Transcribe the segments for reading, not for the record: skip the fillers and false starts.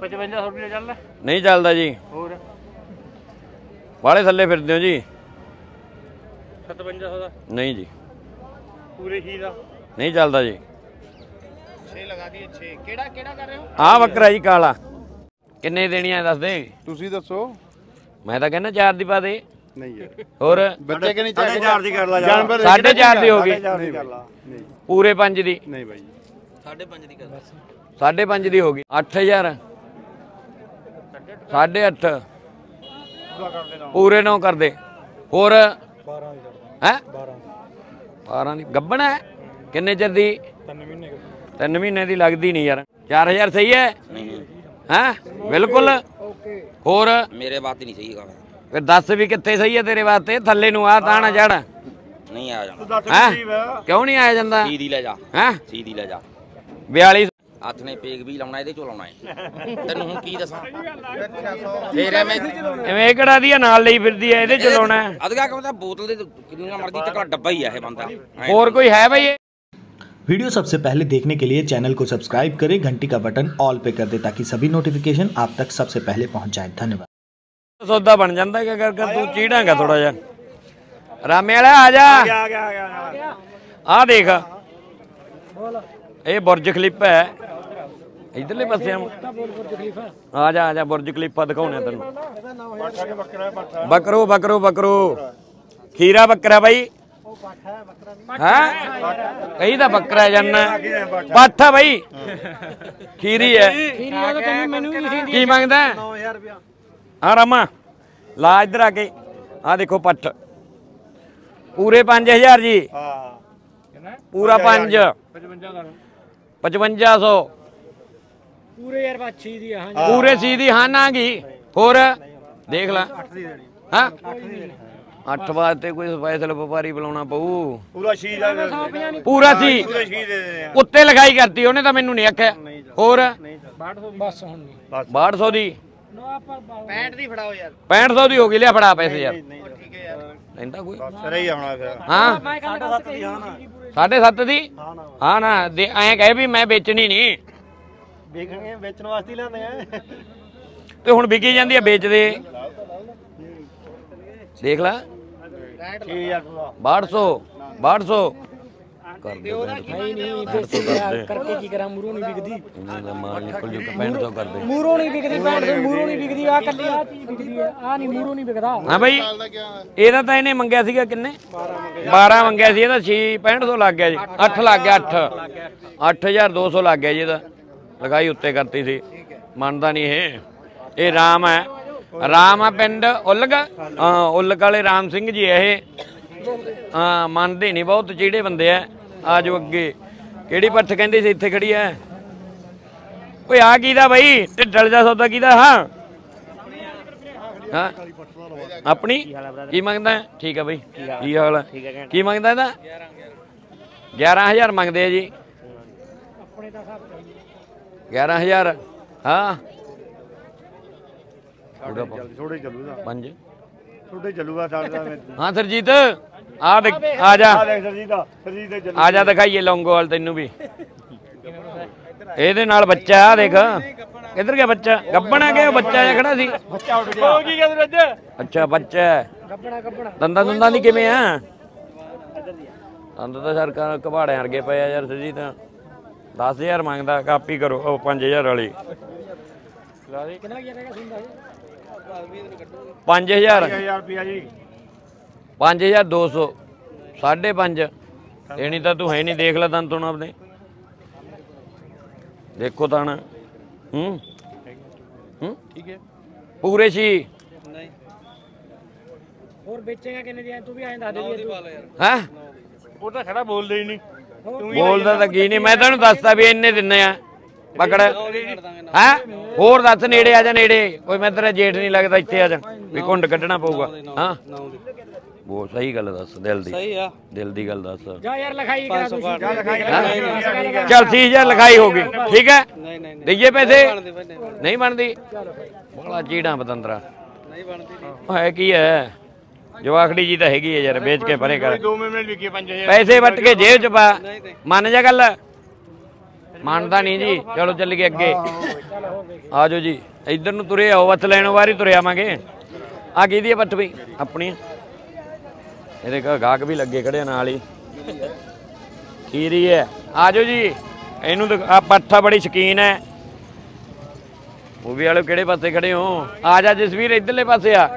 5500 रुपये चलदा नहीं चलदा जी और वाले थल्ले फिरदे हो जी 5700 दा नहीं जी पूरे ही दा नहीं चलदा जी 6 लगा दिए 6 केड़ा केड़ा कर रहे हो आ बकरा जी काला किन्ने देनियां दस दे ਤੁਸੀਂ ਦੱਸੋ मैं तो कहना 4 दी पा दे ਨਹੀਂ ਯਾਰ और ਬੱਚੇ ਕਿ ਨਹੀਂ ਚਾਹੀਦੇ 4 ਦੀ ਕਰ ਲਾ ਜਾਨਵਰ 4.5 ਦੀ हो गई ਨਹੀਂ पूरे 5 दी ਨਹੀਂ ਬਾਈ 5.5 ਦੀ ਕਰ 5.5 ਦੀ ਹੋ ਗਈ 8000 8.5 पूरे 9 कर दे और 12 है 12 ਦੀ ਗੱਬਣਾ ਹੈ ਕਿੰਨੇ ਚਿਰ ਦੀ 3 ਮਹੀਨੇ ਦੀ ਲੱਗਦੀ ਨਹੀਂ ਯਾਰ 4000 ਸਹੀ ਹੈ हैं बिल्कुल और मेरे बात नहीं सही है फिर दस भी कितने सही है तेरे वास्ते थल्ले नु आ ताना जड़ नहीं आ जाना क्यों नहीं आया जांदा सीधी ले जा हैं सीधी ले जा 42 हथ ने पेग भी लाउना ਇਹਦੇ ਚੋਂ ਲਾਉਣਾ ਹੈ ਤੈਨੂੰ ਹੁਣ ਕੀ ਦੱਸਾਂ ਫੇਰ ਐਵੇਂ ਕਿਹੜਾ ਦੀ ਨਾਲ ਲਈ ਫਿਰਦੀ ਐ ਇਹਦੇ ਚ ਲਾਉਣਾ ਅਦਗਾ ਕਹਿੰਦਾ ਬੋਤਲ ਦੇ ਕਿੰਨਾ ਮਰਜ਼ੀ ਤੱਕ ਡੱਬਾ ਹੀ ਆ ਇਹ ਬੰਦਾ ਹੋਰ ਕੋਈ ਹੈ ਬਈ वीडियो सबसे पहले देखने के लिए चैनल को सब्सक्राइब करें, घंटी का बटन ऑल पे कर दे ताकि सभी नोटिफिकेशन आप तक सबसे पहले पहुंच जाए। धन्यवाद। सौदा बन जाता है क्या कर तू चीड़ांगा थोड़ा जा रामे वाला आ जा आ देख ये बुर्ज खलीफा है इधरले पासे आ जा बुर्ज खलीफा दिखाने तेन बकरो बकरो बकरो खीरा बकरा भाई कही दा बकरा जाना पाठा भाई खीरी है की मांगदा हाँ रामा ला इधर आके हाँ देखो पठ पूरे 5000 जी पूरा 5 5500 पूरे यार पूरे सीधी हाँ ना गी होर देख ला हाँ 8 वास्ते कोई स्पेशल व्यापारी बुलाना पऊ पूरा सी उत्ते लिखाई करती उन्हें तो मैनू नहीं आख्या होर 6200 दी 65 दी फड़ाओ यार 6500 दी हो गई लिया फड़ा पैसे यार लेंदा कोई हाँ 7.5 दी हाँ ना ऐ कहे भी मैं बेचनी नहीं बेचने वास्ते लाने हैं ते हुण विकी जांदी है बेच दे देख ला 1200 कर दे करके की करा मूरो नहीं बिकदी माल निकल जो 6500 कर दे मूरो नहीं बिकदी 6500 मूरो नहीं बिकदी आ कल्ली आ चीज बिकदी है आ नहीं मूरो नहीं बिकदा हां भाई ਇਹਦਾ ਤਾਂ ਇਹਨੇ ਮੰਗਿਆ ਸੀਗਾ ਕਿੰਨੇ 12 ਮੰਗਿਆ ਸੀ ਇਹਦਾ 6500 ਲੱਗ ਗਿਆ ਜੀ 8 ਲੱਗ ਗਿਆ 8200 ਲੱਗ ਗਿਆ ਜੀ ਇਹਦਾ ਲਗਾਈ ਉੱਤੇ ਕਰਤੀ ਸੀ ਮੰਨਦਾ ਨਹੀਂ ਇਹ ਰਾਮ ਹੈ ਰਾਮ ਆ ਪਿੰਡ ਉਲਗ ਉਲਗ ਵਾਲੇ ਰਾਮ ਸਿੰਘ ਜੀ ਇਹ ਹਾਂ ਮੰਨਦੇ ਨਹੀਂ ਬਹੁਤ ਜਿਹੜੇ ਬੰਦੇ ਆ ਆਜੋ ਅੱਗੇ ਕਿਹੜੀ ਪੱਠ ਕਹਿੰਦੇ ਸੀ ਇੱਥੇ ਖੜੀ ਐ ਓਏ ਆ ਕੀਦਾ ਬਾਈ ਢਿੱਡਲ ਜਾ ਸੌਦਾ ਕੀਦਾ ਹਾਂ ਹਾਂ ਆਪਣੀ ਕੀ ਮੰਗਦਾ ਠੀਕ ਹੈ ਬਾਈ ਕੀ ਹਾਲ ਹੈ ਕੀ ਮੰਗਦਾ ਇਹਦਾ 11000 ਮੰਗਦੇ ਆ ਜੀ 11000 ਹਾਂ ਥੋੜੇ ਚੱਲੂਗਾ 5 ਥੋੜੇ ਚੱਲੂਗਾ ਸਾਡਾ हाँ सरजीत आ देख आ जा आ जा दिखाइए लौंगोवाल तेनू भी ਇਹਦੇ ਨਾਲ ਬੱਚਾ ਆ ਦੇਖ ਕਿੱਧਰ ਗਿਆ ਬੱਚਾ ਗੱਬਣਾ ਗਿਆ ਬੱਚਾ ਜਿਹਾ ਖੜਾ ਸੀ ਬੱਚਾ ਉੱਡ ਗਿਆ ਹੋ ਕੀ ਗਿਆ ਅੱਜ ਅੱਛਾ ਬੱਚਾ ਗੱਬਣਾ ਦੰਦਾਂ ਦੁੰਦਾਂ ਦੀ ਕਿਵੇਂ ਆ ਦੰਦ ਤਾਂ ਸਰਕਾਰ ਕਬਾੜਿਆਂ ਵਰਗੇ ਪਏ ਆ ਯਾਰ ਸਰਜੀਤ 10000 ਮੰਗਦਾ ਕਾਪੀ ਕਰੋ ਉਹ 5000 ਵਾਲੀ ਕਿੰਨਾ ਕੀ ਰਹੇਗਾ ਸੁਣਦਾ 5000 ਰੁਪਿਆ ਜੀ 5200 5.5 ਦੇਣੀ ਤਾਂ ਤੂੰ ਹੈ ਨਹੀਂ ਦੇਖ ਲੈ ਦੰਦ ਤੋਂ ਆਪਣੇ देखो तान ठीक है पूरे सी नहीं और बेचेगा कितने दिया तू भी आए दस दे हैं वो तो खड़ा बोल दे ही नहीं बोलदा ਤਾਂ ਕੀ ਨਹੀਂ ਮੈਂ ਤੈਨੂੰ ਦੱਸਦਾ ਵੀ ਇੰਨੇ ਦਿੰਨੇ ਆ ਪਕੜ ਹੈ ਹੋਰ ਦੱਸ ਨੇੜੇ ਆ ਜਾ ਨੇੜੇ ਕੋਈ ਮੈਂ ਤੇਰਾ ਜੇਠ ਨਹੀਂ ਲੱਗਦਾ ਇੱਥੇ ਆ ਜਾ ਵੀ ਘੁੰਡ ਕੱਢਣਾ ਪਊਗਾ ਹਾਂ वो सही गल दस दिल दी सही है दिल दी गल दस जा यार लिखाई करा दो चल 30,000 लिखाई होगी ठीक है दीजिए पैसे नहीं बनती बड़ा चीड़ा पतंदरा नहीं बनती है की है जवाखड़ी जी तो हैगी है यार बेच के परे कर पैसे वट के जेब च पा मन जा गल ਮੰਨਦਾ ਨਹੀਂ ਜੀ। ਚਲੋ ਚੱਲ ਗਏ ਅੱਗੇ, ਆ ਜਾਓ ਜੀ। ਇੱਧਰ ਨੂੰ ਤੁਰੇ ਆਓ, ਵੱਤ ਲੈਣੋਂ ਵਾਰੀ ਤੁਰੇ ਆਵਾਂਗੇ। ਆ ਕਿਹਦੀ ਹੈ ਪੱਠ ਬਈ? ਆਪਣੀ। ਇਹਦੇ ਗਾਹਕ ਵੀ ਲੱਗੇ ਖੜੇ ਨਾਲ ਹੀ। ਖੀਰੀ ਹੈ। ਆ ਜਾਓ ਜੀ। ਇਹਨੂੰ ਆ ਪੱਠਾ ਬੜੀ ਸ਼ਕੀਨ ਹੈ। ਮੂਵੀ ਵਾਲੇ ਕਿਹੜੇ ਪਾਸੇ ਖੜੇ ਹੋ? ਆ ਜਾ ਜਸਵੀਰ, ਇੱਧਰਲੇ ਪਾਸੇ ਆ।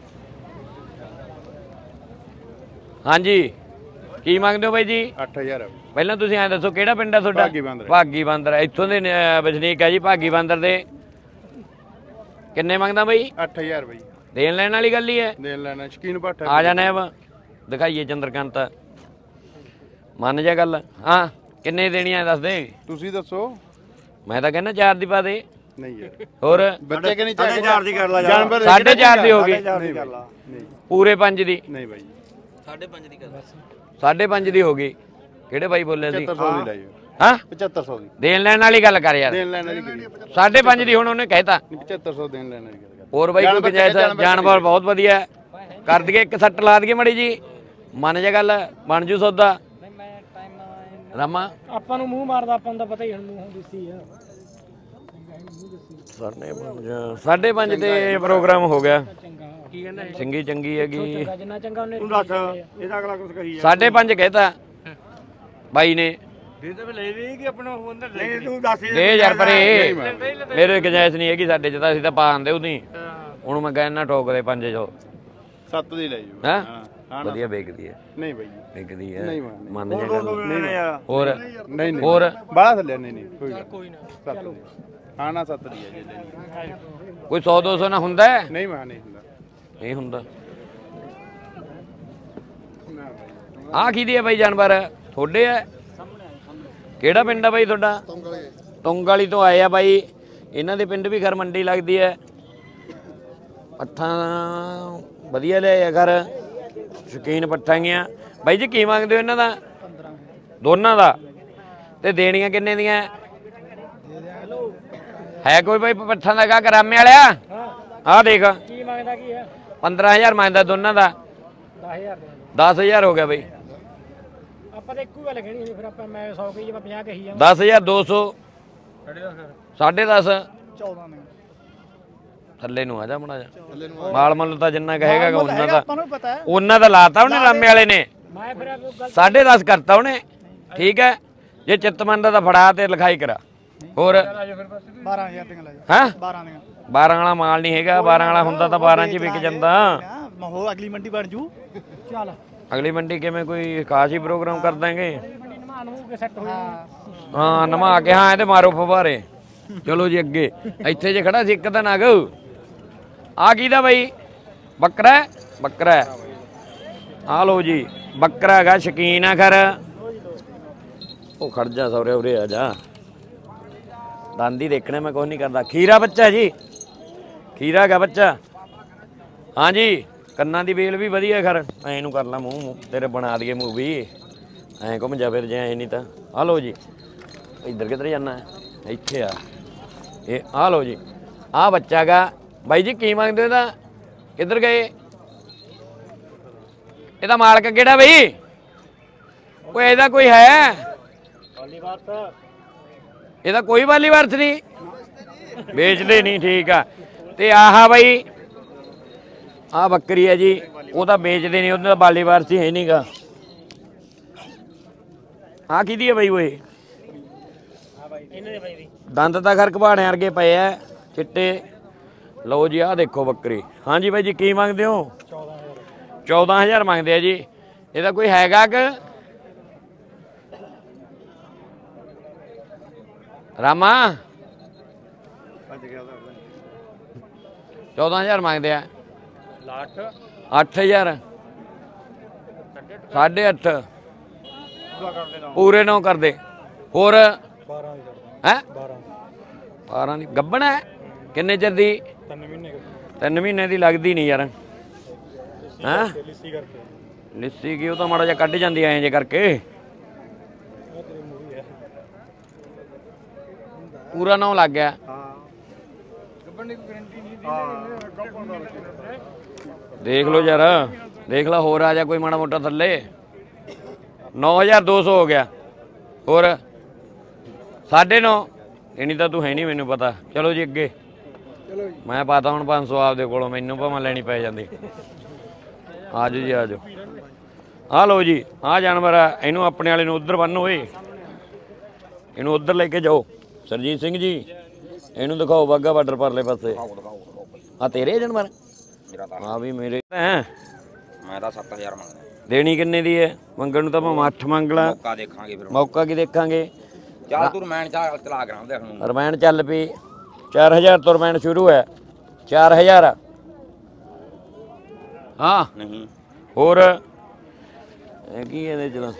ਹਾਂਜੀ, ਕੀ ਮੰਗਦੇ ਹੋ ਬਾਈ ਜੀ? 8000 ਪਹਿਲਾਂ ਤੁਸੀਂ ਐਂ ਦੱਸੋ ਕਿਹੜਾ ਪਿੰਡ ਹੈ ਤੁਹਾਡਾ? ਭਾਗੀ ਬਾਂਦਰ। ਇੱਥੋਂ ਦੇ ਵਸਨੀਕ ਹੈ ਜੀ ਭਾਗੀ ਬਾਂਦਰ ਦੇ। ਕਿੰਨੇ ਮੰਗਦਾ ਬਾਈ? 8000 ਬਾਈ। ਦੇਣ ਲੈਣ ਵਾਲੀ ਗੱਲ ਹੀ ਹੈ। ਦੇਣ ਲੈਣਾ ਸ਼ਕੀਨ ਪੱਠਾ। ਆ ਜਾ ਨੈਬ, ਦਿਖਾਈਏ ਚੰਦਰਕਾਂਤ। ਮੰਨ ਜਾ ਗੱਲ। ਹਾਂ, ਕਿੰਨੇ ਦੇਣੀਆਂ ਦੱਸ ਦੇ। ਤੁਸੀਂ ਦੱਸੋ। ਮੈਂ ਤਾਂ ਕਹਿੰਦਾ 4 ਦੀ ਪਾ ਦੇ। ਨਹੀਂ ਯਾਰ, ਹੋਰ ਬੱਚੇ ਕਿ ਨਹੀਂ ਚਾਹੀਦੇ? 4 ਦੀ ਕਰ ਲਾ ਜਾਨਵਰ। 4.5 ਦੀ ਹੋ ਗਈ। ਨਹੀਂ ਪੂਰੇ 5 ਦੀ। ਨਹੀਂ ਬਾਈ, 5.5 ਦੀ ਕਰ। 5.5 ਦੀ ਹੋ ਗਈ। ਕਿਹੜੇ ਬਾਈ ਬੋਲਿਆ ਸੀ? 7500 ਦੀ ਲਾਈ। ਹਾਂ 7500 ਦੀ ਦੇਣ ਲੈਣ ਵਾਲੀ ਗੱਲ ਕਰ ਯਾਰ। ਦੇਣ ਲੈਣ ਵਾਲੀ ਕਰੀ। 5.5 ਦੀ ਹੁਣ ਉਹਨੇ ਕਹਿਤਾ। 7500 ਦੇਣ ਲੈਣ ਵਾਲੀ ਗੱਲ। ਹੋਰ ਬਾਈ ਕੋਈ ਗੁੰਜਾਇਸ਼? ਜਾਨਵਰ ਬਹੁਤ ਵਧੀਆ ਕਰ ਦਈਏ। ਇੱਕ ਸੱਟ ਲਾ ਦਈਏ ਮੜੀ ਜੀ, ਮੰਨ ਜਾ ਗੱਲ, ਬਣ ਜੂ ਸੌਦਾ। ਰਾਮਾ ਆਪਾਂ ਨੂੰ ਮੂੰਹ ਮਾਰਦਾ, ਆਪਾਂ ਨੂੰ ਤਾਂ ਪਤਾ ਹੀ ਹੁਣ ਮੂੰਹੋਂ ਦਿੱਸੀ ਆ। 5.5 ਤੇ ਪ੍ਰੋਗਰਾਮ ਹੋ ਗਿਆ। ਕੀ ਕਹਿੰਦਾ ਚੰਗੀ ਚੰਗੀ ਹੈਗੀ। ਜਿੰਨਾ ਚੰਗਾ ਉਹਨੇ ਤੂੰ ਦੱਸ ਇਹਦਾ ਅਗਲਾ ਕੁਝ ਕਹੀ 5.5 ਕਹਿਤਾ ਬਾਈ ਨੇ। ਦੇ ਤੇ ਲੈ ਲਈ ਕਿ ਆਪਣਾ ਹੁੰਦਾ ਨਹੀਂ। ਤੂੰ ਦੱਸ ਦੇ ਯਾਰ ਪਰੇ, ਮੇਰੇ ਗੁੰਜਾਇਸ਼ ਨਹੀਂ ਹੈਗੀ ਸਾਡੇ ਚ ਤਾਂ। ਅਸੀਂ ਤਾਂ ਪਾ ਆਂਦੇ ਉਹਦੀ। ਹੁਣ ਮੈਂ ਕਹਿੰਦਾ ਠੋਕਦੇ 500। 7 ਦੀ ਲੈ ਜਾਓ। ਹਾਂ ਵਧੀਆ ਵੇਚਦੀ ਹੈ। ਨਹੀਂ ਬਾਈ ਵਿਕਦੀ ਹੈ। ਨਹੀਂ ਮੰਨ ਜਾ ਗੱਲ। ਹੋਰ ਨਹੀਂ ਹੋਰ ਬਾਹਲਾ ਥੱਲੇ ਨਹੀਂ ਕੋਈ ਨਾ। ਹਾਂ ਨਾ 7 ਦੀ ਹੈ ਜੀ। ਕੋਈ 100-200 ਨਾ ਹੁੰਦਾ? ਨਹੀਂ ਮੈਂ ਨਹੀਂ ਹੁੰਦਾ। ਨਹੀਂ ਹੁੰਦਾ। ਆ ਕਿਹਦੀ ਹੈ ਬਾਈ ਜਾਨਵਰ? ਤੁਹਾਡੇ ਹੈ? ਕਿਹੜਾ ਪਿੰਡ ਆ ਬਾਈ ਤੁਹਾਡਾ? ਤੁੰਗ ਵਾਲੀ ਤੋਂ ਆਏ ਆ ਬਾਈ। ਇਹਨਾਂ ਦੇ ਪਿੰਡ ਵੀ ਘਰ ਮੰਡੀ ਲੱਗਦੀ ਹੈ। ਪੱਠਾਂ ਵਧੀਆ ਲਿਆ ਘਰ, ਸ਼ੌਕੀਨ ਪੱਠਾਂ ਗੀਆਂ। ਬਾਈ ਜੀ ਕੀ ਮੰਗਦੇ ਹੋ ਇਹਨਾਂ ਦਾ? 15 ਦੋਨਾਂ ਦਾ। ਤੇ ਦੇਣੀਆਂ ਕਿੰਨੇ ਦੀਆਂ ਹੈ? ਕੋਈ ਬਾਈ ਪੱਠਾਂ ਦਾ ਗਾਹਕ ਰਾਮੇ ਵਾਲਿਆ? ਆਹ ਦੇਖ, ਕੀ ਮੰਗਦਾ ਕੀ ਹੈ? 15,000 ਮੰਗਦਾ ਦੋਨਾਂ ਦਾ। 10000 ਦੇ 10,000 ਹੋ ਗਿਆ ਬਾਈ। ਆਪਾਂ ਤਾਂ ਇੱਕੋ ਗੱਲ ਕਹਿਣੀ ਨਹੀਂ। ਫਿਰ ਆਪਾਂ ਮੈਂ 100 ਕਹੀ ਜਾਂ 50 ਕਹੀ ਜਾਂ 10,200 10.5 14 ਨੇ ਥੱਲੇ ਨੂੰ ਆ ਜਾ ਮੜਾ ਜਾ। ਮਾਲ ਮੁੱਲ ਤਾਂ ਜਿੰਨਾ ਕਹੇਗਾ ਉਹਨਾਂ ਦਾ, ਆਪਾਂ ਨੂੰ ਪਤਾ ਹੈ। ਉਹਨਾਂ ਦਾ ਲਾਤਾ ਉਹਨੇ ਰਾਮੇ ਵਾਲੇ ਨੇ। ਮੈਂ ਫਿਰ 10.5 ਕਰਤਾ ਉਹਨੇ। ਠੀਕ ਹੈ, ਜੇ ਚਿੱਤ ਮੰਨਦਾ ਤਾਂ ਫੜਾ ਤੇ ਲਿਖਾਈ ਕਰਾ। ਹੋਰ 12000 ਦੀਆਂ ਲੈ ਜਾ। ਹਾਂ 12 ਦੀਆਂ। 12 ਵਾਲਾ ਮਾਲ ਨਹੀਂ ਹੈਗਾ। 12 ਵਾਲਾ ਹੁੰਦਾ ਤਾਂ 12 ਚ ਵਿਕ ਜਾਂਦਾ। ਮਹੋ ਅਗਲੀ ਮੰਡੀ ਬਣ ਜੂ। ਚੱਲ ਅਗਲੀ ਮੰਡੀ ਕਿਵੇਂ ਕੋਈ ਖਾਸ ਹੀ ਪ੍ਰੋਗਰਾਮ ਕਰ ਦਾਂਗੇ। ਮੰਡੀ ਨਮਾਨ ਹੋ ਕੇ ਸੈੱਟ ਹੋ ਜਾਣੀ। ਹਾਂ ਨਮਾ ਕੇ। ਹਾਂ ਇਹਦੇ ਮਾਰੋ ਫਵਾਰੇ। ਚਲੋ ਜੀ ਅੱਗੇ। ਇੱਥੇ ਜੇ ਖੜਾ ਸੀ ਇੱਕ ਦਿਨ ਅਗ। ਆ ਕਿਹਦਾ ਬਾਈ? ਬੱਕਰਾ? ਬੱਕਰਾ ਆ ਲੋ ਜੀ। ਬੱਕਰਾ ਹੈਗਾ, ਸ਼ਕੀਨ ਆ ਖਰ। ਉਹ ਖੜ ਜਾ ਸੌਰੇ, ਉਰੇ ਆ ਜਾ। ਦੰਦ ਹੀ ਦੇਖਣੇ, ਮੈਂ ਕੁਛ ਨਹੀਂ ਕਰਦਾ। ਖੀਰਾ ਬੱਚਾ ਜੀ, ਖੀਰਾ ਹੈਗਾ ਬੱਚਾ। ਹਾਂਜੀ, ਕੰਨਾਂ ਦੀ ਵੇਲ ਵੀ ਵਧੀਆ ਖਰ। ਐ ਨੂੰ ਕਰ ਲਾ ਮੂੰਹ ਤੇਰੇ, ਬਣਾ ਦਈਏ ਮੂਵੀ। ਐਂ ਘੁੰਮ ਜਾ ਫਿਰ ਜੇ ਐ ਨਹੀਂ ਤਾਂ। ਆ ਲੋ ਜੀ। ਇੱਧਰ ਕਿੱਧਰ ਜਾਣਾ? ਇੱਥੇ ਆ। ਇਹ ਆ ਲੋ ਜੀ। ਆ ਬੱਚਾ ਹੈਗਾ ਬਾਈ ਜੀ। ਕੀ ਮੰਗਦੇ ਇਹਦਾ? ਕਿੱਧਰ ਗਏ? ਇਹਦਾ ਮਾਲਕ ਕਿਹੜਾ ਬਈ? ਕੋਈ ਇਹਦਾ ਕੋਈ ਹੈ? ਇਹਦਾ ਕੋਈ ਵਾਲੀ ਵਾਰਸ ਨਹੀਂ? ਵੇਚਦੇ ਨਹੀਂ। ਠੀਕ ਆ। ਤੇ ਆਹ ਬਾਈ ਆਹ ਬੱਕਰੀ ਹੈ ਜੀ। ਉਹ ਤਾਂ ਵੇਚਦੇ ਨਹੀਂ, ਉਹਦਾ ਬਾਲੀ ਵਾਰਸ ਹੀ ਹੈ ਨਹੀਂਗਾ। ਆਹ ਕਿਹਦੀ ਹੈ ਬਾਈ? ਓਏ ਦੰਦ ਤਾਂ ਖਰ ਘਬਾੜਿਆਂ ਵਰਗੇ ਪਏ ਐ, ਚਿੱਟੇ। ਲਓ ਜੀ ਆਹ ਦੇਖੋ ਬੱਕਰੀ। ਹਾਂਜੀ ਬਾਈ ਜੀ ਕੀ ਮੰਗਦੇ ਹੋ? 14,000 ਮੰਗਦੇ ਆ ਜੀ। ਇਹਦਾ ਕੋਈ ਹੈਗਾ ਕਿ? ਰਾਮਾ 14,000 ਮੰਗਦੇ ਆ। 8,000 8.5 ਪੂਰੇ 9 ਕਰਦੇ। ਹੋਰ ਹੈ 12 ਦੀ ਗੱਬਣ ਹੈ। ਕਿੰਨੇ ਚਿਰ ਦੀ? 3 ਮਹੀਨੇ ਦੀ ਲੱਗਦੀ ਨਹੀਂ ਯਾਰ। ਹੈਂ ਲਿੱਸੀ ਕੀ? ਉਹ ਤਾਂ ਮਾੜਾ ਜਿਹਾ ਕੱਢ ਜਾਂਦੀ ਐਂ ਜੇ ਕਰਕੇ। ਪੂਰਾ 9 ਲੱਗ ਗਿਆ। ਦੇਖ ਲਓ ਯਾਰ, ਦੇਖ ਲਾ। ਹੋਰ ਆ ਜਾ ਕੋਈ ਮਾੜਾ ਮੋਟਾ ਥੱਲੇ। 9,200 ਹੋ ਗਿਆ। ਹੋਰ 9.5 ਇਨੀ ਤਾਂ ਤੂੰ ਹੈ ਨਹੀਂ ਮੈਨੂੰ ਪਤਾ। ਚਲੋ ਜੀ ਅੱਗੇ ਮੈਂ ਪਾਤਾ ਹੁਣ 500 ਆਪਦੇ ਕੋਲੋਂ, ਮੈਨੂੰ ਭਾਵੇਂ ਲੈਣੀ ਪੈ ਜਾਂਦੀ। ਆ ਜਾਓ ਜੀ ਆ ਜਾਓ। ਆ ਲਓ ਜੀ ਆ ਜਾਨਵਰ ਆ, ਇਹਨੂੰ ਆਪਣੇ ਵਾਲੇ ਨੂੰ ਉਧਰ ਬੰਨ੍ਹੋ ਓਏ, ਇਹਨੂੰ ਉਧਰ ਲੈ ਕੇ ਜਾਓ। ਸਰਜੀਤ ਸਿੰਘ ਜੀ ਇਹਨੂੰ ਦਿਖਾਓ ਬਾਗਾ ਬਾਰਡਰ ਪਰਲੇ ਪਾਸੇ। ਆ ਤੇਰੇ ਜਾਨਵਰ? ਆ ਵੀ ਮੇਰੇ ਹੈ। ਮੈਂ ਤਾਂ 7000 ਮੰਗਦਾ। ਦੇਣੀ ਕਿੰਨੇ ਦੀ ਹੈ? ਮੰਗਣ ਨੂੰ ਤਾਂ ਮੈਂ 8 ਮੰਗ ਲਾਂ। ਮੌਕਾ ਦੇਖਾਂਗੇ ਫਿਰ। ਮੌਕਾ ਕੀ ਦੇਖਾਂਗੇ? ਚੱਲ ਤੂੰ ਰਮੈਣ ਚਲਾ ਕੇ ਦੇਖ ਨੂੰ। ਰਮੈਣ ਚੱਲ ਪਈ। 4000 ਤੋਂ ਰਮੈਣ ਸ਼ੁਰੂ ਹੈ। 4000 ਹਾਂ ਨਹੀਂ ਹੋਰ ਇਹ ਕੀ ਇਹਦੇ ਚ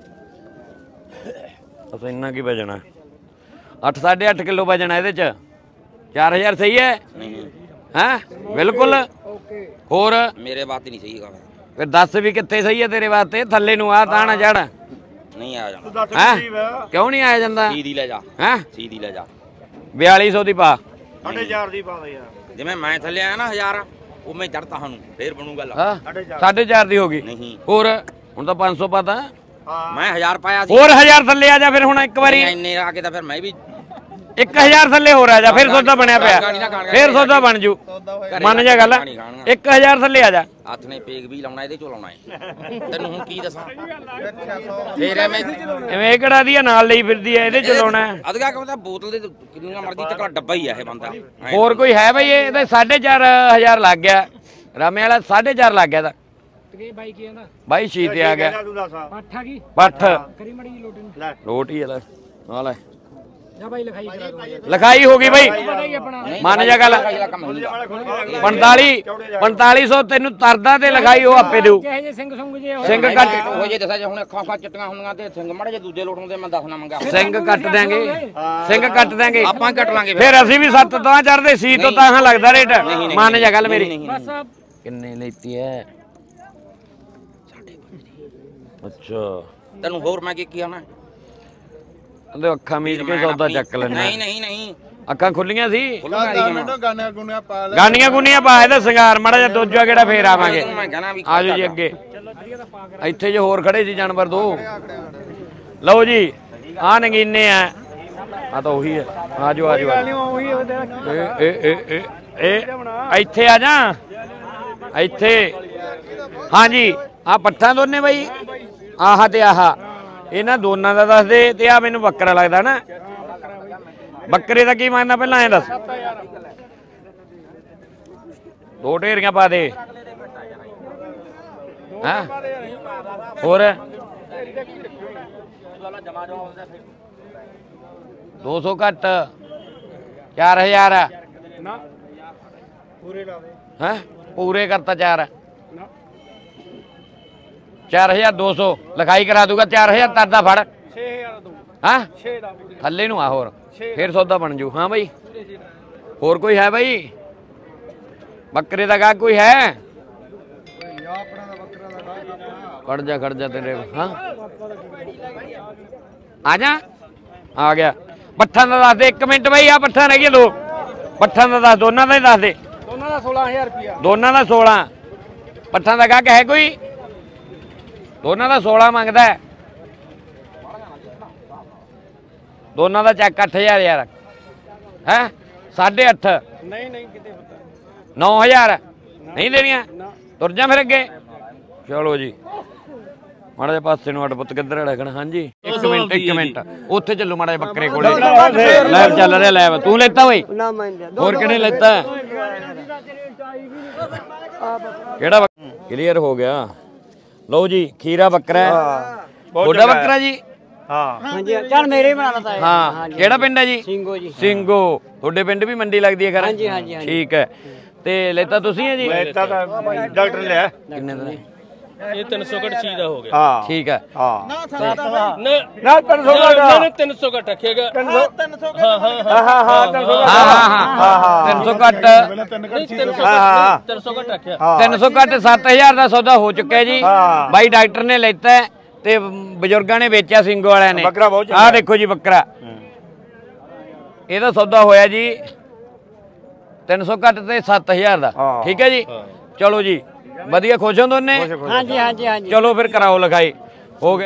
ਬਸ ਇੰਨਾ ਕੀ ਵਜਣਾ? 8 8.5 ਕਿਲੋ ਵਜਣਾ ਇਹਦੇ ਚ। 4000 ਸਹੀ ਹੈ? ਨਹੀਂ ਹੈਂ ਬਿਲਕੁਲ। ਹੋਰ ਮੇਰੇ ਵਾਸਤੇ ਨਹੀਂ ਸਹੀ ਗੱਲ। ਫਿਰ ਦੱਸ ਵੀ ਕਿੱਥੇ ਸਹੀ ਹੈ ਤੇਰੇ ਵਾਸਤੇ? ਥੱਲੇ ਨੂੰ ਆ ਤਾਂ ਨਾ ਜੜ ਨਹੀਂ ਆ ਜਾਂਦਾ। ਹੈਂ ਕਿਉਂ ਨਹੀਂ ਆਇਆ ਜਾਂਦਾ? ਸੀਦੀ ਲੈ ਜਾ। ਹੈਂ ਸੀਦੀ ਲੈ ਜਾ। 4200 ਦੀ ਪਾ। 4.5 ਦੀ ਪਾ ਦੇ ਯਾਰ। ਜਿਵੇਂ ਮੈਂ ਥੱਲੇ ਆਇਆ ਨਾ 1000 ਉਹ ਮੈਂ ਚੜਤਾ ਸਾਨੂੰ ਫੇਰ ਬਣੂ ਗੱਲ। ਹਾਂ 4.5 ਦੀ ਹੋ ਗਈ। ਨਹੀਂ ਹੋਰ ਹੁਣ ਤਾਂ 500 ਪਾਤਾ। ਮੈਂ 1000 ਪਾਇਆ ਸੀ। ਹੋਰ 1000 ਥੱਲੇ ਆ ਜਾ ਫਿਰ ਹੁਣ ਇੱਕ ਵਾਰੀ। ਇੰਨੇ ਆ ਕੇ ਤਾਂ ਫਿਰ ਮੈਂ ਵੀ 1000 ਥੱਲੇ ਹੋਰ ਆ ਜਾ ਫਿਰ ਸੌਦਾ ਬਣਿਆ ਪਿਆ। ਫਿਰ ਸੌਦਾ ਬਣ ਜੂ। ਮੰਨ ਜਾ ਗੱਲ। 1000 ਥੱਲੇ ਆ ਜਾ। ਹੱਥ ਨੇ ਪੇਗ ਵੀ ਲਾਉਣਾ ਇਹਦੇ ਚੋਂ ਲਾਉਣਾ ਹੈ। ਤੈਨੂੰ ਹੁਣ ਕੀ ਦੱਸਾਂ ਫੇਰ ਐਵੇਂ ਇਹ ਕਿਹੜਾ ਦੀ ਨਾਲ ਲਈ ਫਿਰਦੀ ਐ? ਇਹਦੇ ਚ ਲਾਉਣਾ ਅਦਗਾ ਕਹਿੰਦਾ ਬੋਤਲ ਦੇ ਕਿੰਨੀਆਂ ਮਰਜ਼ੀ ਚੱਕਰ ਡੱਬਾ ਹੀ ਆ ਇਹ ਬੰਦਾ। ਹੋਰ ਕੋਈ ਹੈ ਬਈ? ਇਹ ਤਾਂ 4500 ਲੱਗ ਗਿਆ। ਰਾਮੇ ਵਾਲਾ 4.5 ਲੱਗ ਗਿਆ। ਤੇ ਬਾਈ ਕੀ ਕਹਿੰਦਾ? ਬਾਈ ਛੀ ਤੇ ਆ ਗਿਆ। ਪੱਠਾ ਕੀ ਪੱਠ ਕਰੀ ਮੜੀ ਜੀ ਲੋਟ ਨੂੰ। ਲੋਟ ਹੀ ਆ ਆ ਲੈ ਜਾ ਬਾਈ ਲਿਖਾਈ ਕਰਾ ਦੋ। ਲਿਖਾਈ ਹੋ ਗਈ ਬਈ। ਪਤਾ ਹੀ ਆਪਣਾ ਮੰਨ ਜਾ ਗੱਲ। 4500 ਤੈਨੂੰ ਤਰਦਾ ਤੇ ਲਿਖਾਈ ਉਹ ਆਪੇ ਦੇਊ। ਜਿਹੇ ਜੇ ਸਿੰਘ ਸੁੰਗ ਜੇ ਸਿੰਘ ਕੱਟ ਉਹ ਜੇ ਦੱਸਿਆ ਜੇ ਹੁਣ ਅੱਖਾਂ ਚਿੱਟੀਆਂ ਹੁੰਦੀਆਂ ਤੇ ਸਿੰਘ ਮਾੜੇ ਜੇ ਦੂਜੇ ਲੋਟ ਹੁੰਦੇ ਮੈਂ ਦੱਸਣਾ ਮੰਗਾ। ਸਿੰਘ ਕੱਟ ਦਿਆਂਗੇ। ਸਿੰਘ ਕੱਟ ਦਿਆਂਗੇ ਆਪਾਂ ਕੱਟ ਲਾਂਗੇ ਫਿਰ ਅਸੀਂ ਵੀ 7 ਤਾਂ ਚੜਦੇ ਸੀ ਤੋਂ ਤਾਂ ਲੱਗਦਾ ਰੇਟ। ਮੰਨ ਜਾ ਗੱਲ ਮੇਰੀ। ਬਸ ਕਿੰਨੇ ਲੈਤੀ ਹੈ? ਅੱਛਾ ਤੈਨੂੰ ਹੋਰ ਮੈਂ ਕੀ ਆਣਾ? ਉਹਦੇ ਅੱਖਾਂ ਮੀਚ ਕੇ ਸੌਦਾ ਚੱਕ ਲੈਣਾ। ਨਹੀਂ ਨਹੀਂ ਨਹੀਂ ਅੱਖਾਂ ਖੁੱਲੀਆਂ ਸੀ। ਗਾਨੀਆਂ ਗੁੰਨੀਆਂ ਪਾ ਲੈ। ਗਾਨੀਆਂ ਗੁੰਨੀਆਂ ਪਾ ਇਹਦਾ ਸ਼ਿੰਗਾਰ ਮਾੜਾ ਜਿਹਾ ਦੂਜਾ ਕਿਹੜਾ ਫੇਰ ਆਵਾਂਗੇ। ਆਜੋ ਜੀ ਅੱਗੇ। ਇੱਥੇ ਜੇ ਹੋਰ ਖੜੇ ਸੀ ਜਾਨਵਰ ਦੋ। ਲਓ ਜੀ ਆ ਨਗੀਨੇ ਆ। ਆ ਤਾਂ ਉਹੀ ਹੈ। ਆਜੋ ਆਜੋ ਇਹ ਇੱਥੇ ਆ ਜਾ। ਇੱਥੇ ਹਾਂਜੀ ਆ ਪੱਠਾਂ ਦੋਨੇ ਬਾਈ। ਆਹ ਤੇ ਆਹ ਇਹਨਾਂ ਦੋਨਾਂ ਦਾ ਦੱਸ ਦੇ। ਤੇ ਆ ਮੈਨੂੰ ਬੱਕਰਾ ਲੱਗਦਾ ਨਾ। ਬੱਕਰੇ ਦਾ ਕੀ ਮੰਗਦਾ ਪਹਿਲਾਂ ਐ ਦੱਸ। 2 ਢੇਰੀਆਂ ਪਾ ਦੇ। ਹਾਂ ਹੋਰ 200 ਘੱਟ 4000 ਨਾ ਪੂਰੇ ਲਾ ਦੇ। ਹੈ ਪੂਰੇ ਕਰਤਾ 4 4200 ਲਿਖਾਈ ਕਰਾ ਦੂਗਾ। 4000 ਤਰਦਾ ਫੜ। 6000 ਦੋ। ਹਾਂ 6 ਦਾ ਥੱਲੇ ਨੂੰ ਆ ਹੋਰ ਫਿਰ ਸੌਦਾ ਬਣ ਜੂ। ਹਾਂ ਬਾਈ ਹੋਰ ਕੋਈ ਹੈ ਬਾਈ? ਬੱਕਰੇ ਦਾ ਗਾ ਕੋਈ ਹੈ? ਖੜ ਜਾ ਤੇਰੇ। ਹਾਂ ਆ ਜਾ ਆ ਗਿਆ। ਪੱਠਾਂ ਦਾ ਦੱਸ ਦੇ 1 ਮਿੰਟ ਬਾਈ। ਆ ਪੱਠਾਂ ਰਹਿ ਗਈਆਂ 2 ਪੱਠਾਂ ਦਾ ਦੱਸ। ਦੋਨਾਂ ਦਾ ਹੀ ਦੱਸ ਦੇ। ਦੋਨਾਂ ਦਾ 16000 ਰੁਪਿਆ। ਦੋਨਾਂ ਦਾ 16 ਪੱਠਾਂ ਦਾ ਗਾਹਕ ਹੈ ਕੋਈ? ਦੋਨਾਂ ਦਾ 16 ਮੰਗਦਾ। ਦੋਨਾਂ ਦਾ ਚੱਕ 8000 ਯਾਰ। ਹੈ 8.5 ਨਹੀਂ ਨਹੀਂ ਕਿਤੇ ਹੁੰਦਾ। 9000 ਨਹੀਂ ਦੇਣੀਆਂ? ਤੁਰ ਜਾ ਫਿਰ ਅੱਗੇ। ਚਲੋ ਜੀ ਮਾੜਾ ਜਿਹਾ ਪਾਸੇ ਨੂੰ। ਅੱਡ ਪੁੱਤ ਕਿੱਧਰ ਲੱਗਣਾ? ਹਾਂਜੀ 1 ਮਿੰਟ ਉੱਥੇ ਚੱਲੋ ਮਾੜਾ ਜਿਹਾ ਬੱਕਰੇ ਕੋਲੇ। ਲੈਬ ਚੱਲ ਰਿਹਾ ਲੈਬ। ਤੂੰ ਲੈਤਾ ਓਏ? ਹੋਰ ਕਿਹਨੇ ਲੈਤਾ? ਕਿਹੜਾ ਕਲੀਅਰ ਹੋ ਗਿਆ। ਲਓ ਜੀ ਖੀਰਾ ਬੱਕਰਾ ਹੈ। ਤੁਹਾਡਾ ਬੱਕਰਾ ਜੀ? ਹਾਂ ਹਾਂਜੀ ਚੱਲ ਮੇਰੇ ਬਣਾ ਲਤਾ। ਹਾਂ ਕਿਹੜਾ ਪਿੰਡ ਹੈ ਜੀ? ਸਿੰਘੋ ਜੀ। ਸਿੰਘੋ। ਤੁਹਾਡੇ ਪਿੰਡ ਵੀ ਮੰਡੀ ਲੱਗਦੀ ਹੈ ਖਰਾ? ਹਾਂਜੀ ਹਾਂਜੀ ਠੀਕ ਹੈ। ਤੇ ਲੈਤਾ ਤੁਸੀਂ ਹੈ ਜੀ? ਲੈਤਾ ਤਾਂ ਡਾਕਟਰ ਲਿਆ। ਕਿੰਨੇ ਦਾ? ਇਹ 300 ਘੱਟ ਚੀਜ਼ ਦਾ ਹੋ ਗਿਆ। ਹਾਂ ਠੀਕ ਹੈ। ਹਾਂ ਨਾ ਨਾ 300 ਦਾ 300 ਘੱਟ ਰੱਖੇਗਾ। 300 ਹਾਂ ਹਾਂ ਹਾਂ ਹਾਂ ਹਾਂ 300 ਹਾਂ 300 ਘੱਟ। 300 ਘੱਟ ਰੱਖਿਆ। 300 ਘੱਟ 7000 ਦਾ ਸੌਦਾ ਹੋ ਚੁੱਕਿਆ ਜੀ। ਬਾਈ ਡਾਕਟਰ ਨੇ ਲੈਤਾ ਤੇ ਬਜ਼ੁਰਗਾਂ ਨੇ ਵੇਚਿਆ ਸਿੰਘੋ ਵਾਲਿਆਂ ਨੇ। ਬੱਕਰਾ ਬਹੁਤ ਆਹ ਦੇਖੋ ਜੀ ਬੱਕਰਾ। ਇਹਦਾ ਸੌਦਾ ਹੋਇਆ ਜੀ 300 ਘੱਟ ਤੇ 7000 ਦਾ। ਠੀਕ ਹੈ ਜੀ। ਚਲੋ ਜੀ ਵਧੀਆ ਖੁਸ਼ ਹੋ ਦੋਨੇ? ਹਾਂਜੀ ਹਾਂਜੀ ਹਾਂਜੀ। ਚਲੋ ਫਿਰ ਕਰਾਓ ਲਿਖਾਈ। ਹੋ ਗਏ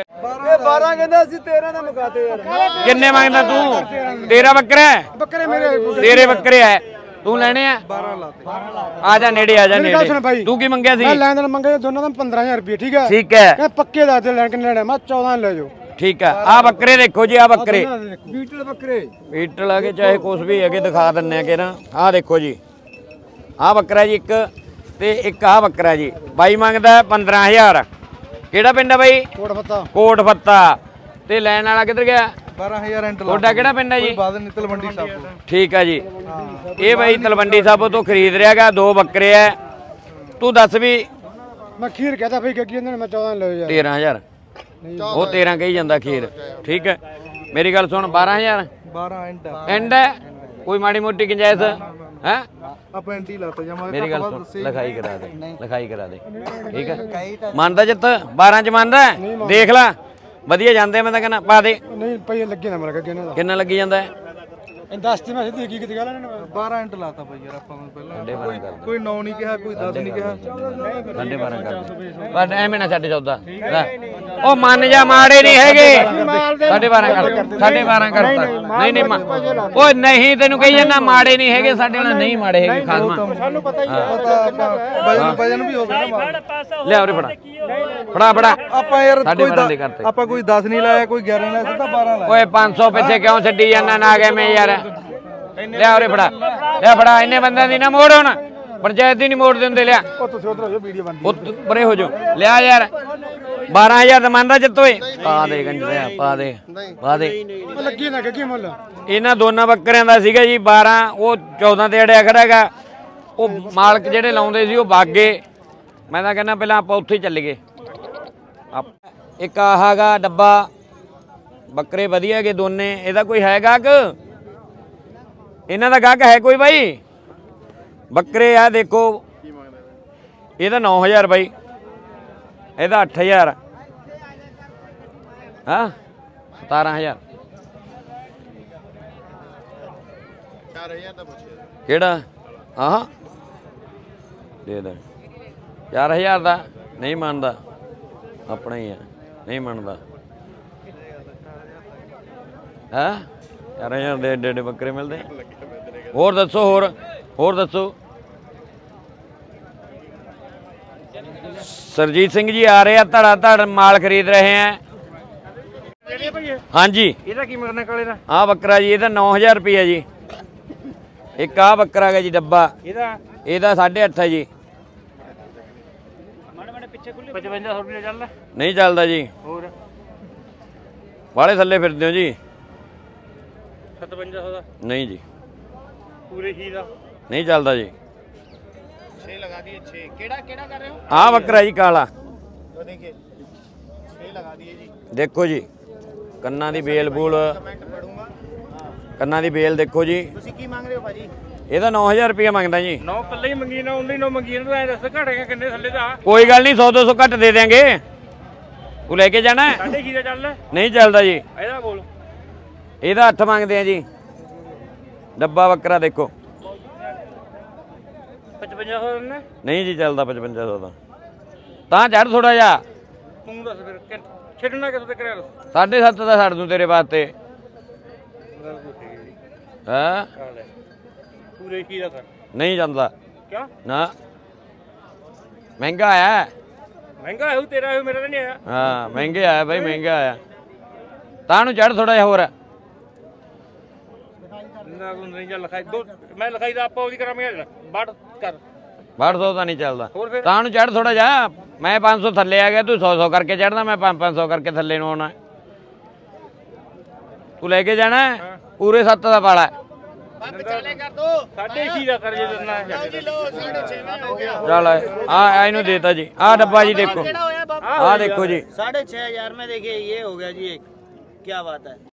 12 ਕਹਿੰਦਾ ਅਸੀਂ 13 ਦਾ ਮੁਕਾਤੇ ਯਾਰ। ਕਿੰਨੇ ਮੰਗਦਾ ਤੂੰ? ਤੇਰਾ ਬੱਕਰਾ ਹੈ? ਬੱਕਰੇ ਮੇਰੇ ਤੇਰੇ ਬੱਕਰੇ ਹੈ, ਤੂੰ ਲੈਣੇ ਆ? 12 ਲਾਤੇ। ਆ ਜਾ ਨੇੜੇ, ਆ ਜਾ ਮੇਰੀ ਗੱਲ ਸੁਣ ਨੇੜੇ। ਭਾਈ, ਤੂੰ ਕੀ ਮੰਗਿਆ ਸੀ? ਮੈਂ ਲੈਣ ਦੇਣ ਮੰਗਿਆ ਦੋਨਾਂ ਦਾ 15000 ਰੁਪਏ, ਠੀਕ ਹੈ? ਠੀਕ ਹੈ, ਕਹਿੰਦਾ ਪੱਕੇ ਦੱਸ ਦੇ ਲੈਣ ਕਿੰਨੇ ਲੈਣੇ, ਮੈਂ 14 ਲੈ ਜਾਓ। ਠੀਕ ਹੈ। ਆ ਬੱਕਰੇ ਦੇਖੋ ਜੀ, ਆ ਬੱਕਰੇ ਬੀਟਲ ਬੱਕਰੇ, ਬੀਟਲ ਆ ਕੇ ਚਾਹੇ ਕੁਛ ਵੀ ਹੈਗੇ ਦਿਖਾ ਦਿੰਨੇ ਆ ਕਿ ਨਾ। ਆ ਦੇਖੋ ਜੀ, ਆ ਬੱਕਰਾ ਜੀ ਇੱਕ, ਤੇ ਇੱਕ ਆ ਬੱਕਰਾ ਜੀ। ਬਾਈ ਮੰਗਦਾ 15000। ਕਿਹੜਾ ਪਿੰਡ ਆ ਬਾਈ? ਕੋਟ ਫੱਤਾ। ਕੋਟ ਫੱਤਾ। ਤੇ ਲੈਣ ਵਾਲਾ ਕਿੱਧਰ ਗਿਆ? 12000 ਐਂਟ ਲਾ। ਤੁਹਾਡਾ ਕਿਹੜਾ ਪਿੰਡ ਹੈ ਜੀ? ਬਾਦ ਨਹੀਂ ਤਲਵੰਡੀ ਸਾਹਿਬ। ਠੀਕ ਹੈ ਜੀ। ਇਹ ਬਾਈ ਤਲਵੰਡੀ ਸਾਬੋ ਤੋਂ ਖਰੀਦ ਰਿਹਾਗਾ, 2 ਬੱਕਰੇ ਐ। ਤੂੰ ਦੱਸ ਵੀ। ਮੈਂ ਖੀਰ ਕਹਤਾ ਭਾਈ ਕਿ ਇਹਨਾਂ ਨੇ, ਮੈਂ 14 ਲੈ ਯਾਰ। 13000 ਉਹ 13 ਕਹੀ ਜਾਂਦਾ ਖੀਰ। ਠੀਕ ਹੈ, ਮੇਰੀ ਗੱਲ ਸੁਣ। 12000 12 ਐਂਟ ਐਂਡ ਹੈ, ਕੋਈ ਮਾੜੀ ਮੋਟੀ ਗੁੰਜਾਇਸ਼ ਹੈ? ਆਪਾਂ ਐਂਟੀ ਲਾਤਾ ਜਮਾ। ਮੇਰੀ ਗੱਲ ਸੁਣ, ਲਿਖਾਈ ਕਰਾ ਦੇ, ਲਿਖਾਈ ਕਰਾ ਦੇ। ਠੀਕ ਹੈ, ਮੰਨਦਾ ਜਿੱਤ 12 ਚ ਮੰਨਦਾ? ਦੇਖ ਲੈ, ਵਧੀਆ ਜਾਂਦੇ। ਮੈਂ ਤਾਂ ਕਹਿੰਦਾ ਪਾ ਦੇ। ਨਹੀਂ ਪਈ ਲੱਗੇ ਨਾ ਮਰ ਕੇ ਇਹਨਾਂ ਦਾ। ਕਿੰਨਾ ਲੱਗੀ ਜਾਂਦਾ? ਇਹ 10 ਤੇ ਮੈਂ ਸਿੱਧੀ ਕੀ ਕਿਤੇ ਗੱਲ ਇਹਨਾਂ ਨੇ 12 ਐਂਟ ਲਾਤਾ ਭਾਈ ਯਾਰ ਆਪਾਂ ਨੂੰ ਪਹਿਲਾਂ। ਕੋਈ 9 ਨਹੀਂ ਕਿਹਾ, ਕੋਈ 10 ਨਹੀਂ ਕਿਹਾ। 12.5 ਕਰ। ਬਸ ਐਵੇਂ ਨਾ ਛੱਡ ਚੌਦਾ। ਉਹ ਮੰਨ ਜਾ, ਮਾੜੇ ਨਹੀਂ ਹੈਗੇ। 12.5 ਕਰ, 12.5 ਕਰਤਾ। ਨਹੀਂ ਨਹੀਂ ਓਏ ਨਹੀਂ, ਤੈਨੂੰ ਕਹੀ ਜਾਂਦਾ ਮਾੜੇ ਨਹੀਂ ਹੈਗੇ ਸਾਡੇ ਨਾਲ। ਨਹੀਂ ਮਾੜੇ ਹੈਗੇ ਖਾਲਮਾ, ਸਾਨੂੰ ਪਤਾ ਹੀ ਹੈ। ਵਜਨ ਵੀ ਹੋ ਸਕਦਾ। ਲਿਆ ਉਰੇ ਫੜਾ, ਫੜਾ ਫੜਾ। ਆਪਾਂ ਯਾਰ ਆਪਾਂ ਕੋਈ 10 ਨਹੀਂ ਲਾਇਆ, ਕੋਈ 11 ਨਹੀਂ ਲਾਇਆ, ਸਿੱਧਾ 12 ਲਾਇਆ। ਓਏ 500 ਪਿੱਛੇ ਕਿਉਂ ਛੱਡੀ ਜਾਂਦਾ ਨਾ ਗਏ ਮੈਂ ਯਾਰ? ਲਿਆ ਉਰੇ ਫੜਾ, ਲਿਆ ਫੜਾ। ਇੰਨੇ ਬੰਦਿਆਂ ਦੀ ਨਾ ਮੋੜ, ਹੁਣ ਪੰਚਾਇਤ ਦੀ ਨਹੀਂ ਮੋੜ ਦਿੰਦੇ। ਲਿਆ ਉਹ ਤੁਸੀਂ ਉਧਰ ਹੋ ਜਾਓ, ਵੀਡੀਓ ਬਣਦੀ। ਉਹ ਪਰੇ ਹੋ ਜਾਓ। ਲਿਆ ਯਾਰ, 12000 ਦਾ ਮੰਨਦਾ ਜਿੱਤੋਏ? ਪਾ ਦੇ ਗੰਜਿਆ, ਪਾ ਦੇ, ਪਾ ਦੇ। ਲੱਗੀ ਨਾ ਕਿ ਮੁੱਲ ਇਹਨਾਂ ਦੋਨਾਂ ਬੱਕਰਿਆਂ ਦਾ ਸੀਗਾ ਜੀ 12, ਉਹ 14 ਤੇ ਅੜਿਆ ਖੜਾ ਹੈਗਾ। ਉਹ ਮਾਲਕ ਜਿਹੜੇ ਲਾਉਂਦੇ ਸੀ ਉਹ ਭਾਗੇ। ਮੈਂ ਤਾਂ ਕਹਿੰਦਾ ਪਹਿਲਾਂ ਆਪਾਂ ਉੱਥੇ ਹੀ ਚੱਲ ਗਏ। ਇੱਕ ਆਹਾਗਾ ਡੱਬਾ, ਬੱਕਰੇ ਵਧੀਆ ਹੈਗੇ ਦੋਨੇ। ਇਹਦਾ ਕੋਈ ਹੈ ਗਾਹਕ? ਇਹਨਾਂ ਦਾ ਗਾਹਕ ਹੈ ਕੋਈ ਬਾਈ? ਬੱਕਰੇ ਆ ਦੇਖੋ, ਇਹਦਾ 9000 ਬਾਈ, ਇਹਦਾ 8000, ਹਾਂ 17000। 4000 ਦਾ ਪੁੱਛਿਆ ਕਿਹੜਾ? ਆਹ ਦੇ ਦੇ 4000 ਦਾ। ਨਹੀਂ ਮੰਨਦਾ, ਆਪਣਾ ਹੀ ਆ, ਨਹੀਂ ਮੰਨਦਾ। ਹਾਂ 4000 ਦੇ ਏਡੇ ਏਡੇ ਬੱਕਰੇ ਮਿਲਦੇ। ਹੋਰ ਦੱਸੋ, ਹੋਰ ਦੱਸੋ। ਸਰਜੀਤ ਸਿੰਘ ਜੀ ਆ ਰਹੇ ਆ, ਧੜਾ ਧੜ ਮਾਲ ਖਰੀਦ ਰਹੇ ਆ। ਹਾਂਜੀ, ਇਹਦਾ ਕੀ ਮੰਗਣਾ ਕਾਲੇ ਦਾ? ਆ ਬੱਕਰਾ ਜੀ, ਇਹਦਾ 9000 ਰੁਪਇਆ ਜੀ। ਇੱਕ ਆ ਬੱਕਰਾ ਹੈਗਾ ਜੀ ਡੱਬਾ, ਇਹਦਾ 8.5 ਹੈ ਜੀ। ਮਾੜੇ ਮਾੜੇ ਪਿੱਛੇ ਖੁੱਲੇ 5500 ਰੁਪਏ ਚੱਲਦਾ? ਨਹੀਂ ਚੱਲਦਾ ਜੀ। ਹੋਰ ਬਾਹਲੇ ਥੱਲੇ ਫਿਰਦੇ ਹੋ ਜੀ। 5700 ਦਾ ਨਹੀਂ ਜੀ, ਪੂਰੇ ਹੀ ਦਾ ਨਹੀਂ ਚੱਲਦਾ ਜੀ। 6 ਲਗਾ ਦਿਏ। 6 ਕਿਹੜਾ ਕਰ ਰਹੇ ਹੋ? ਆ ਬੱਕਰਾ ਜੀ ਕਾਲਾ, ਉਹ ਦੇਖिए 6 ਲਗਾ ਦਿਏ ਜੀ। ਦੇਖੋ ਜੀ, ਕੰਨਾਂ ਦੀ ਬੇਲ ਬੂਲ, ਕਮੈਂਟ ਪੜੂੰਗਾ। ਕੰਨਾਂ ਦੀ ਬੇਲ ਦੇਖੋ ਜੀ। ਤੁਸੀਂ ਕੀ ਮੰਗ ਰਹੇ ਹੋ ਭਾਜੀ? ਇਹਦਾ 9000 ਰੁਪਇਆ ਮੰਗਦਾ ਜੀ। 9 ਪੱਲੇ ਹੀ ਮੰਗੀ ਨਾ, ਉਹਨੇ 9 ਮੰਗੀ ਨਾ। ਐ ਦੱਸ ਘਟੇਗਾ ਕਿੰਨੇ ਥੱਲੇ ਦਾ? ਕੋਈ ਗੱਲ ਨਹੀਂ, 100-200 ਘੱਟ ਦੇ ਦਿਆਂਗੇ। ਤੂੰ ਲੈ ਕੇ ਜਾਣਾ? 6.5 ਦਾ ਚੱਲਦਾ? ਨਹੀਂ ਚੱਲਦਾ ਜੀ। ਇਹਦਾ ਬੋਲ। ਇਹਦਾ 8 ਮੰਗਦੇ ਆ ਜੀ। ਡੱਬਾ ਬੱਕਰਾ ਦੇਖੋ। 5500 ਨੇ? ਨਹੀਂ ਜੀ ਚੱਲਦਾ 5500 ਦਾ। ਤਾਂ ਚੜ ਥੋੜਾ ਜਿਹਾ। ਤੂੰ ਦੱਸ ਫਿਰ ਛੱਡਣਾ ਕਿੱਥੋਂ ਤੇ ਕਰਿਆ? 7.5 ਦਾ ਛੱਡ ਦੂੰ ਤੇਰੇ ਵਾਸਤੇ। ਹਾਂ ਪੂਰੇ ਕੀ ਦਾ ਸਰ? ਨਹੀਂ ਜਾਂਦਾ ਕਿਉਂ? ਨਾ, ਮਹਿੰਗਾ ਆਇਆ। ਮਹਿੰਗਾ ਹੈ ਤੇਰਾ, ਹੈ ਮੇਰਾ ਤਾਂ ਨਹੀਂ ਆਇਆ। ਹਾਂ ਮਹਿੰਗੇ ਆਇਆ ਬਾਈ, ਮਹਿੰਗਾ ਆਇਆ। ਤਾਂ ਨੂੰ ਚੜ ਥੋੜਾ ਜਿਹਾ ਹੋਰ। ਨਾ ਕੋਈ ਨਹੀਂ ਚੱਲ ਲਿਖਾਈ ਦੋ, ਮੈਂ ਲਿਖਾਈ ਦਾ ਆਪਾਂ ਉਹਦੀ ਕਰਾਂਗੇ। ਵੱਢ ਕਰ 800 ਤਾਂ ਨਹੀਂ ਚੱਲਦਾ। ਤਾਂ ਨੂੰ ਚੜ ਥੋੜਾ ਜਿਹਾ। ਮੈਂ 500 ਥੱਲੇ ਆ ਗਿਆ, ਤੂੰ 100 ਕਰਕੇ ਚੜਦਾ, ਮੈਂ 500 ਕਰਕੇ ਥੱਲੇ ਨੂੰ ਆਉਣਾ। ਤੂੰ ਲੈ ਕੇ ਜਾਣਾ ਪੂਰੇ 7 ਦਾ ਪਾਲਾ। ਵਿਚਾਲੇ ਕਰ ਦੋ। 6.5 ਦਾ ਕਰ ਜੇ ਦਿੰਦਾ ਹੈ। ਲਓ ਜੀ ਲਓ, 6.5 ਹੋ ਗਿਆ। ਚੱਲ ਆ ਇਹਨੂੰ ਦੇਤਾ ਜੀ। ਆ ਡੱਬਾ ਜੀ ਦੇਖੋ, ਆ ਦੇਖੋ ਜੀ। 6500 में देखिए ये हो गया जी एक, क्या बात है।